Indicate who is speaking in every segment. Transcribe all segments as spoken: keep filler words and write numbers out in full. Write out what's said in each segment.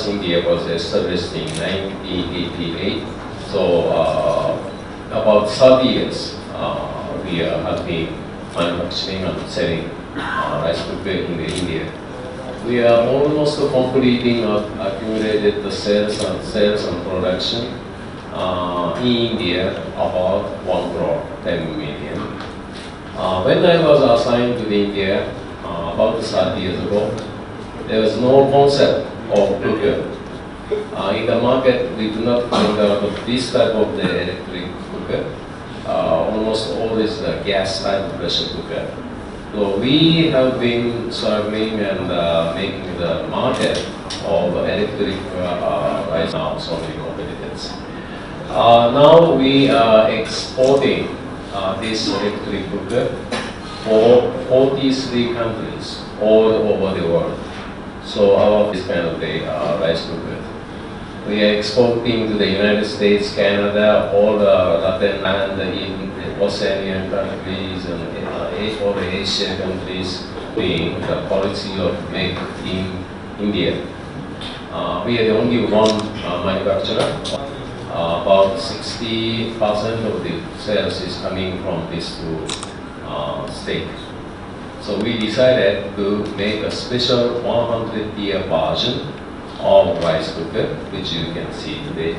Speaker 1: Panasonic India was established in nineteen eighty-eight. So uh, about thirty years uh, we uh, have been manufacturing and selling uh, rice cooker in India. We are almost completing uh, accumulated the sales and sales and production uh, in India about one crore, ten million. Uh, when I was assigned to India uh, about thirty years ago, there was no concept of cooker. Uh, in the market, we do not find out of this type of the electric cooker. Uh, almost always the gas type pressure cooker. So we have been struggling and uh, making the market of electric uh, right now so many competitors. Uh, now we are exporting uh, this electric cooker for forty-three countries all over the world. So our is kind of the uh, rice cooker. We are exporting to the United States, Canada, all the Latin and in the Oceanian countries and uh, all the Asian countries, being the policy of make in India. Uh, we are the only one uh, manufacturer. Uh, about sixty percent of the sales is coming from these two uh, states. So we decided to make a special one hundred year version of rice cooker, which you can see today.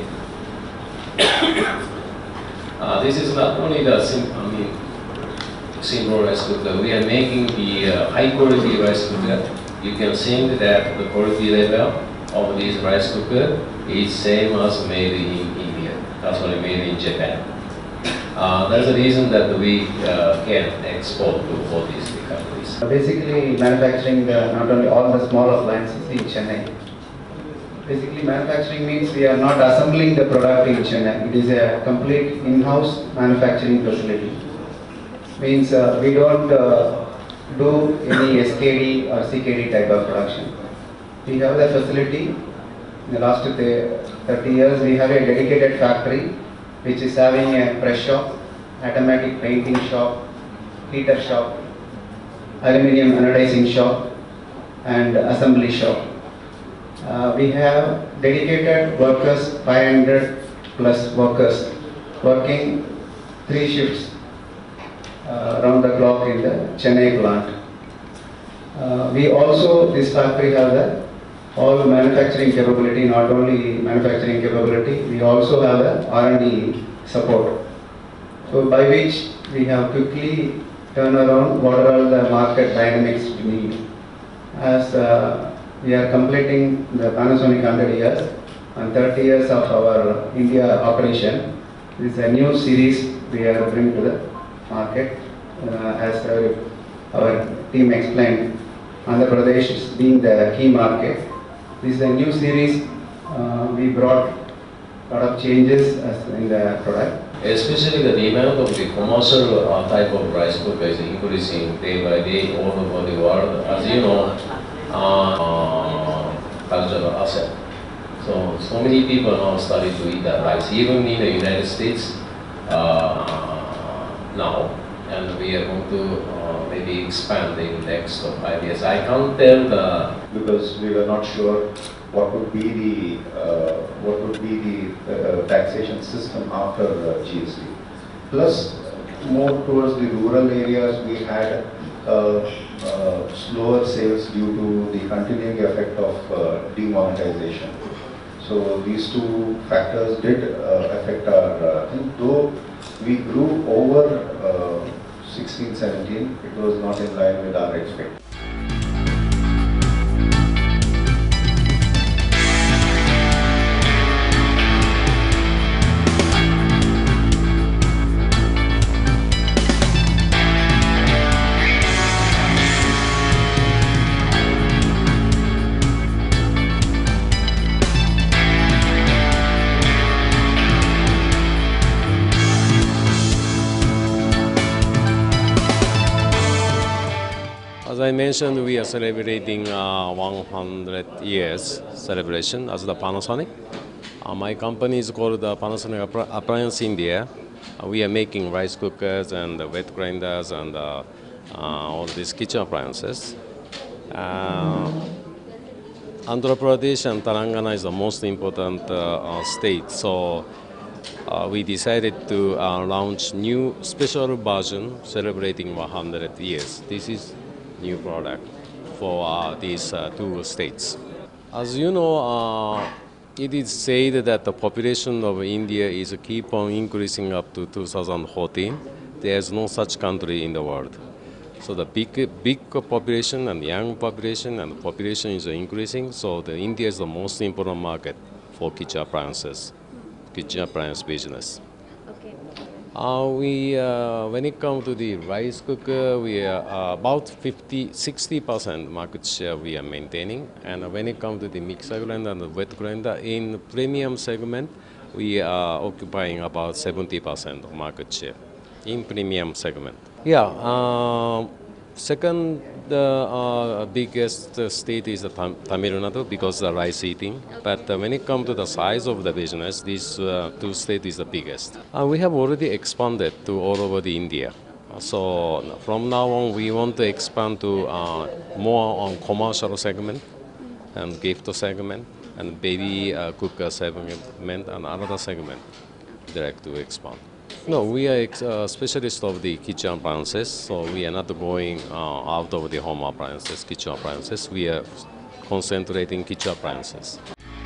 Speaker 1: uh, this is not only the sim I mean, simple rice cooker. We are making the uh, high quality rice cooker. You can see that the quality level of this rice cooker is same as made in India. That's only made in Japan. Uh, that's the reason that we uh, can export to all these countries.
Speaker 2: Basically, manufacturing the, not only all the small appliances in Chennai. Basically, manufacturing means we are not assembling the product in Chennai. It is a complete in-house manufacturing facility. Means uh, we don't uh, do any S K D or C K D type of production. We have the facility. In the last thirty years, we have a dedicated factory which is having a press shop, automatic painting shop, heater shop, aluminium anodizing shop, and assembly shop. Uh, we have dedicated workers, five hundred plus workers, working three shifts uh, around the clock in the Chennai plant. Uh, we also, this factory has the all manufacturing capability, not only manufacturing capability, we also have a R and D support. So by which we have quickly turned around what are all the market dynamics we need. As uh, we are completing the Panasonic one hundred years and thirty years of our India operation. This is a new series we are bringing to the market. Uh, as our, our team explained, Andhra Pradesh is being the key market. This is a new series. Uh, we brought a lot of changes as in the product.
Speaker 1: Especially the demand of the commercial uh, type of rice cooker is increasing day by day all over the world. As you know, uh, uh, cultural asset. So, so many people now started to eat that rice, even in the United States uh, now. And we are going to uh, maybe expand in the next five years. I can't tell the
Speaker 3: because we were not sure what would be the uh, what would be the uh, taxation system after uh, G S T. Plus, more towards the rural areas, we had uh, uh, slower sales due to the continuing effect of uh, demonetization. So these two factors did uh, affect our uh, thing. Though we grew over uh, sixteen seventeen, it was not in line with our expectations.
Speaker 1: As I mentioned, we are celebrating uh, one hundred years celebration as the Panasonic. Uh, my company is called the Panasonic Appliance India. Uh, we are making rice cookers and uh, wet grinders and uh, uh, all these kitchen appliances. Uh,
Speaker 4: Andhra Pradesh and Telangana is the most important uh, uh, state. So uh, we decided to uh, launch new special version celebrating one hundred years. This is new product for uh, these uh, two states. As you know, uh, it is said that the population of India is keep on increasing up to two thousand fourteen. There is no such country in the world. So the big, big population and young population and the population is increasing. So the India is the most important market for kitchen appliances, kitchen appliance business.
Speaker 5: Okay.
Speaker 4: Uh, we, uh, when it comes to the rice cooker, we are uh, about fifty, sixty percent market share we are maintaining. And when it comes to the mixer grinder and the wet grinder, in premium segment, we are occupying about seventy percent of market share in premium segment. Yeah, uh, second the uh, biggest uh, state is the Tam- Tamil Nadu because of the rice eating. But uh, when it comes to the size of the business, these uh, two states is the biggest. Uh, we have already expanded to all over the India. So from now on, we want to expand to uh, more on commercial segment and gift segment and baby uh, cooker segment and another segment direct to expand. No, we are ex- uh, specialists of the kitchen appliances, so we are not going uh, out of the home appliances, kitchen appliances. We are concentrating kitchen appliances.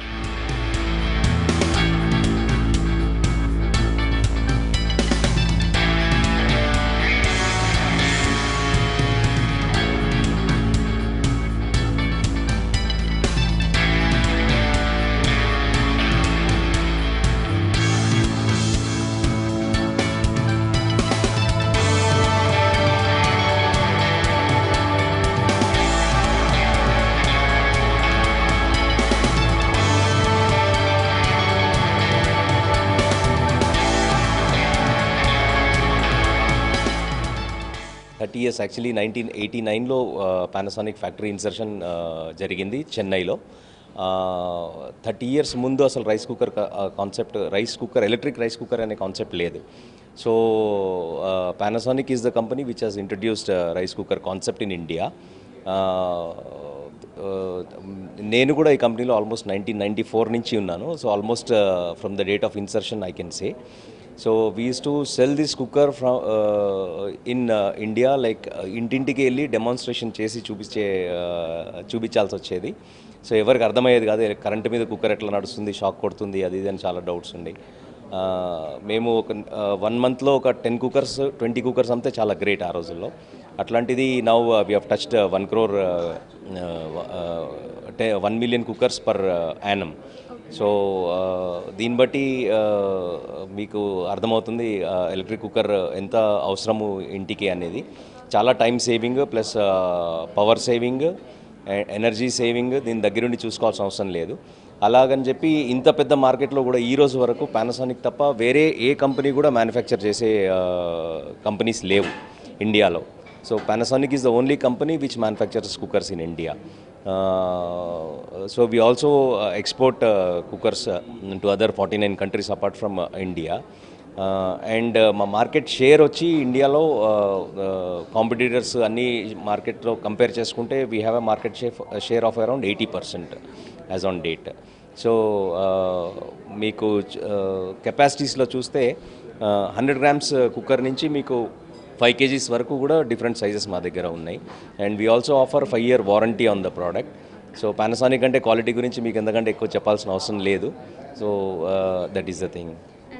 Speaker 6: Thirty years actually nineteen eighty నైన్లో Panasonic factory insertion జరిగింది చెన్నైలో. Thirty years ముందు అసలు rice cooker concept rice cooker electric rice cooker అనే concept లేదు. So Panasonic is the company which has introduced rice cooker concept in India. నేను కూడా ఈ కంపెనీలో ఆల్మోస్ట్ నైన్టీన్ నైంటీ ఫోర్ నుంచి ఉన్నాను. So almost from the date of insertion I can say. So we use to sell this cooker from in India like ఇంటింటికి వెళ్ళి demonstration చేసి చూపించే చూపించాల్సి వచ్చేది. సో ఎవరికి అర్థమయ్యేది కాదు కరెంటు మీద కుక్కర్ ఎట్లా నడుస్తుంది, షాక్ కొడుతుంది, అది ఇది అని చాలా డౌట్స్ ఉండే. మేము ఒక వన్ మంత్లో ఒక టెన్ కుక్కర్స్ ట్వంటీ కుక్కర్స్ అంతే చాలా గ్రేట్ ఆ రోజుల్లో. అట్లాంటిది now we have touched one crore one million cookers per annum. So దీన్ని బట్టి మీకు అర్థమవుతుంది ఎలక్ట్రిక్ కుక్కర్ ఎంత అవసరము ఇంటికి అనేది. చాలా time saving plus power saving, energy saving, దీని దగ్గరుండి చూసుకోవాల్సిన అవసరం లేదు. అలాగని చెప్పి ఇంత పెద్ద మార్కెట్లో కూడా ఈ రోజు వరకు పానాసోనిక్ తప్ప వేరే ఏ కంపెనీ కూడా మ్యానుఫ్యాక్చర్ చేసే కంపెనీస్ లేవు ఇండియాలో. So Panasonic is the only company which manufactures cookers in India. So we also export cookers to other forty nine countries apart from India. And మా మార్కెట్ షేర్ వచ్చి ఇండియాలో కాంపిటీటర్స్ అన్ని మార్కెట్లో compare చేసుకుంటే we have a market share share of around eighty percent as on date. So మీకు కెపాసిటీస్లో చూస్తే hundred grams cooker నుంచి మీకు ఫైవ్ కేజీస్ వరకు కూడా డిఫరెంట్ సైజెస్ మా దగ్గర ఉన్నాయి. And we also offer five year warranty on the product. So Panasonic అంటే క్వాలిటీ గురించి మీకు ఎందుకంటే ఎక్కువ చెప్పాల్సిన అవసరం లేదు. So that is the thing.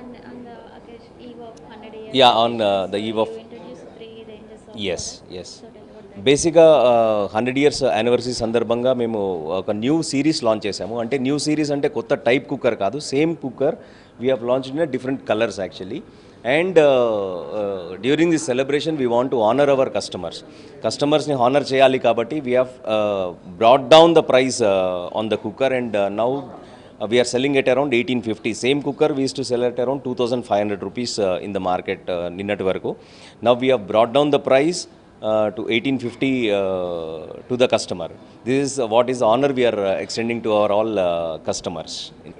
Speaker 6: Yeah on the eve of S S బేసిక్గా హండ్రెడ్ ఇయర్స్ యానివర్సరీ సందర్భంగా మేము ఒక న్యూ సిరీస్ లాంచ్ చేసాము. అంటే న్యూ సిరీస్ అంటే కొత్త టైప్ కుక్కర్ కాదు, same cooker we have launch in different colours actually. And during this celebration we want to honour our customers. కస్టమర్స్ని హానర్ చేయాలి కాబట్టి we have brought down the price on the cooker. And now we are selling at around eighteen fifty. Same cooker we used to sell at around two thousand five hundred rupees uh, in the market ninnati varaku. Now we have brought down the price uh, to eighteen fifty uh, to the customer. This is what is the honor we are uh, extending to our all uh, customers.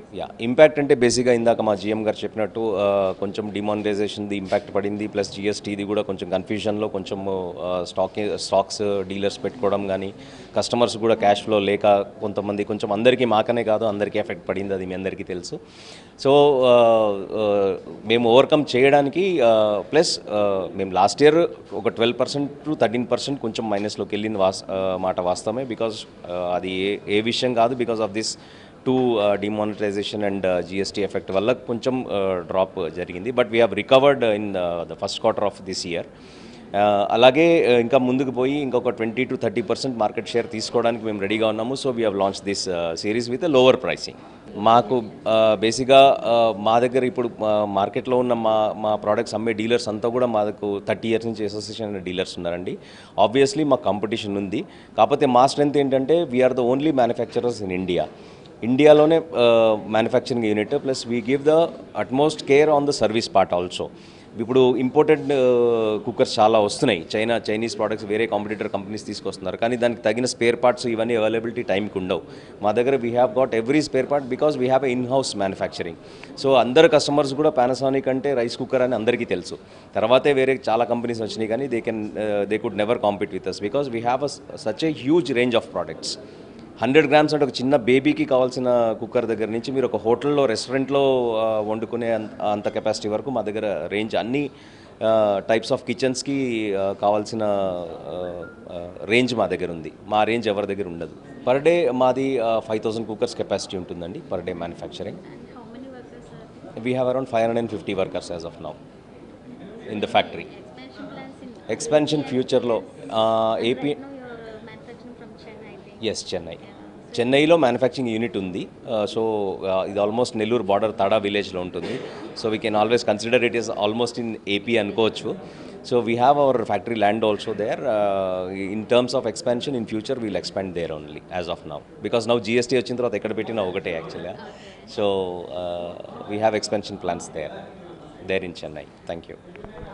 Speaker 6: Yeah impact అంటే బేసిక్గా ఇందాక మా GM గారు చెప్పినట్టు కొంచెం డిమానిటైజేషన్ది impact పడింది, plus జిఎస్టీది కూడా కొంచెం కన్ఫ్యూజన్లో కొంచెం స్టాక్ స్టాక్స్ డీలర్స్ పెట్టుకోవడం కానీ కస్టమర్స్ కూడా క్యాష్ ఫ్లో లేక కొంతమంది కొంచెం అందరికీ మాకనే కాదు అందరికీ ఎఫెక్ట్ పడింది, అది మీ అందరికీ తెలుసు. సో మేము ఓవర్కమ్ చేయడానికి ప్లస్ మేము లాస్ట్ ఇయర్ ఒక twelve percent to thirteen percent కొంచెం మైనస్లోకి వెళ్ళింది వాస్ మాట వాస్తవమే. బికాజ్ అది ఏ ఏ విషయం కాదు, because of this two demonetization and GST effect వల్ల కొంచెం డ్రాప్ జరిగింది. But we have recovered in the first quarter of this year. అలాగే ఇంకా ముందుకు పోయి ఇంకొక twenty to thirty percent market share తీసుకోవడానికి మేము రెడీగా ఉన్నాము. So we have launch this series with lower pricing. మాకు బేసిక్గా మా దగ్గర ఇప్పుడు మార్కెట్లో ఉన్న మా మా ప్రోడక్ట్స్ అమ్మే డీలర్స్ అంతా కూడా మాకు థర్టీ ఇయర్స్ నుంచి అసోసియేషన్ డీలర్స్ ఉన్నారండి. ఆబ్వియస్లీ మాకు కాంపిటీషన్ ఉంది, కాకపోతే మా స్ట్రెంత్ ఏంటంటే we are the only manufacturers in India. ఇండియాలోనే manufacturing unit, plus we give the utmost care on the service part also. ఇప్పుడు ఇంపోర్టెడ్ కుక్కర్స్ చాలా వస్తున్నాయి, చైనా చైనీస్ ప్రోడక్ట్స్ వేరే కాంపిటీటర్ కంపెనీస్ తీసుకొస్తున్నారు, కానీ దానికి తగిన స్పేర్ పార్ట్స్ ఇవన్నీ అవైలబిలిటీ టైంకి ఉండవు. మా దగ్గర we have got every spare part because we have a in house manufacturing. So అందరు కస్టమర్స్ కూడా పానాసోనిక్ అంటే రైస్ కుక్కర్ అని అందరికీ తెలుసు. తర్వాతే వేరే చాలా కంపెనీస్ వచ్చినాయి, కానీ they can they could never compete with us because we have a such a huge range of products. Hundred grams అంటే ఒక చిన్న బేబీకి కావాల్సిన కుక్కర్ దగ్గర నుంచి మీరు ఒక హోటల్లో రెస్టారెంట్లో వండుకునే అంత కెపాసిటీ వరకు మా దగ్గర రేంజ్ అన్ని టైప్స్ ఆఫ్ కిచెన్స్కి కావాల్సిన రేంజ్ మా దగ్గర ఉంది. మా రేంజ్ ఎవరి దగ్గర ఉండదు. పర్ డే మాది ఫైవ్ థౌసండ్ కుక్కర్స్ కెపాసిటీ ఉంటుందండి per day manufacturing. We have around five hundred and fifty workers as of now in the factory. Expansion ఫ్యూచర్లో ఏపీ ఎస్ చెన్నై చెన్నైలో మ్యానుఫ్యాక్చరింగ్ యూనిట్ ఉంది. సో ఇది ఆల్మోస్ట్ నెల్లూరు బార్డర్ తాడా విలేజ్లో ఉంటుంది. So we can always consider it is almost in AP అనుకోవచ్చు. So we have our factory land also there. In terms of expansion in future we'll expand there only as of now, because now GST వచ్చిన తర్వాత ఎక్కడ పెట్టినా ఒకటే యాక్చువల్గా. So we have expansion plans there there in Chennai. Thank you.